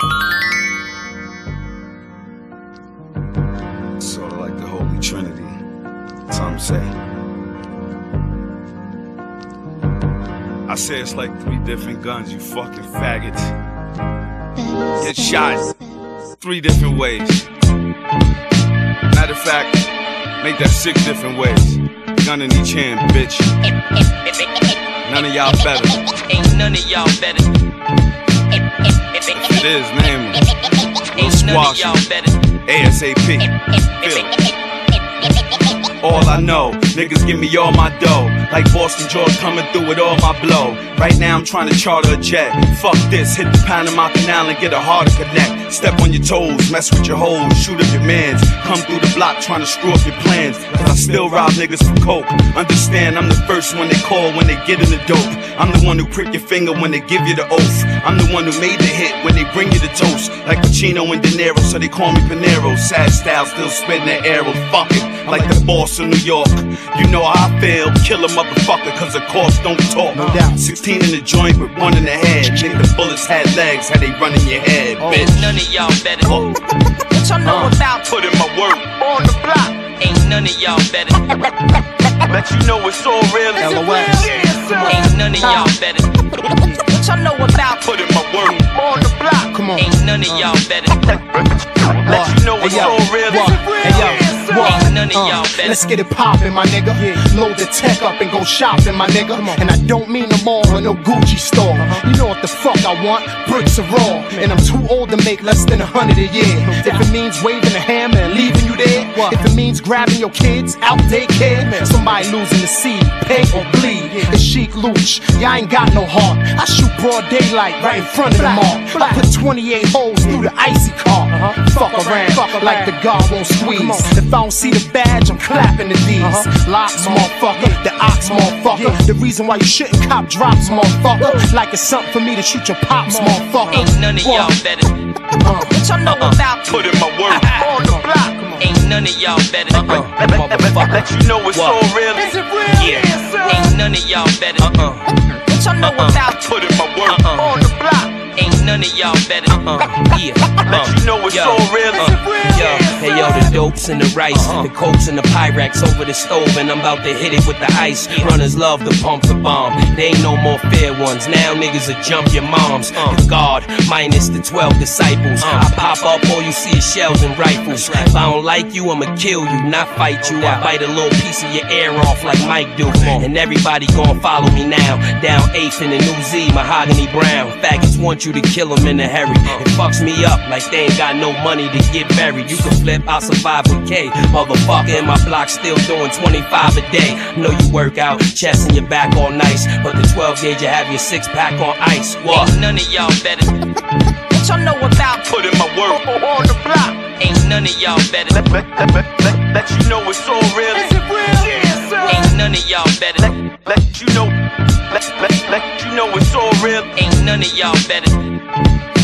Sort of like the Holy Trinity, some say. I say it's like 3 different guns, you fucking faggots. Get shot 3 different ways. Matter of fact, make that 6 different ways. Gun in each hand, bitch. None of y'all better. Ain't none of y'all better. If it is, name it. We'll squash it. ASAP. Feel it. All I know, niggas give me all my dough. Like Boston George coming through with all my blow. Right now I'm trying to charter a jet. Fuck this, hit the Panama Canal and get a harder connect. Step on your toes, mess with your hoes, shoot up your mans. Come through the block trying to screw up your plans. Cause I still rob niggas for coke. Understand I'm the first one they call when they get in the dope. I'm the one who prick your finger when they give you the oath. I'm the one who made the hit when they bring you the toast. Like Pacino and De Niro, so they call me Panero. Sad style, still spitting that arrow. Fuck it, like the boss of New York. You know how I feel, kill a motherfucker cause the course don't talk. No doubt. 16 in the joint with 1 in the head. Think the bullets had legs, how they run in your head, bitch. None of y'all better. What y'all know about Put in my work. on the block? Ain't none of y'all better. Let you know it's all real. LOS. Ain't none of y'all better. What y'all know about Put in my work. on the block? Come on. Ain't none of y'all better. Let you know it's all real. Hey yo, Ain't none of y'all better. let's get it poppin', my nigga. Load the tech up and go shopping, my nigga. And I don't mean the mall or no Gucci store. You know what the fuck I want? Bricks are raw. And I'm too old to make less than 100 a year. If it means waving a hammer and leaving you there, if it means grabbing your kids out daycare, somebody losing the seed, pay or bleed. It's chic looch, y'all ain't got no heart. I shoot broad daylight right in front of them all. I put 28 holes through the icy car. Fuck around, like the guard won't squeeze. If I don't see the badge, I'm clapping the D's. Locks, motherfucker, the ox, motherfucker. The reason why you shouldn't cop drops, motherfucker. Like it's something for me to shoot your pops, motherfucker. Ain't none of y'all better. What y'all know about Put in my work. on the block? Ain't none of y'all better. Let you know it's all real. Yeah. Ain't none of y'all better. What y'all know about Put in my work. on the block? Ain't none of y'all better. Yeah. Let you know it's all real. Hey yo, the dopes and the rice, the cokes and the Pyrex over the stove, and I'm about to hit it with the ice. Runners love to pump the bomb. They ain't no more fair ones. Now niggas will jump your moms. The guard minus the 12 disciples. I pop up, all you see is shells and rifles. If I don't like you, I'ma kill you, not fight you. I bite a little piece of your ear off like Mike do. And everybody gon' follow me now. Down 8th in the New Z, Mahogany Brown. Faggots want you to kill them in a hurry. It fucks me up like they ain't got no money to get buried. You can flip, I'll survive with K. Motherfucker in my block still doing 25 a day. Know you work out, chest and your back all nice, but the 12 gauge you have your 6-pack on ice. What? Ain't none of y'all better. What y'all know about Put in my work. on the block? Ain't none of y'all better. Let you know it's all real. Ain't none of y'all better. Let you know. Let you know it's all real. Ain't none of y'all better.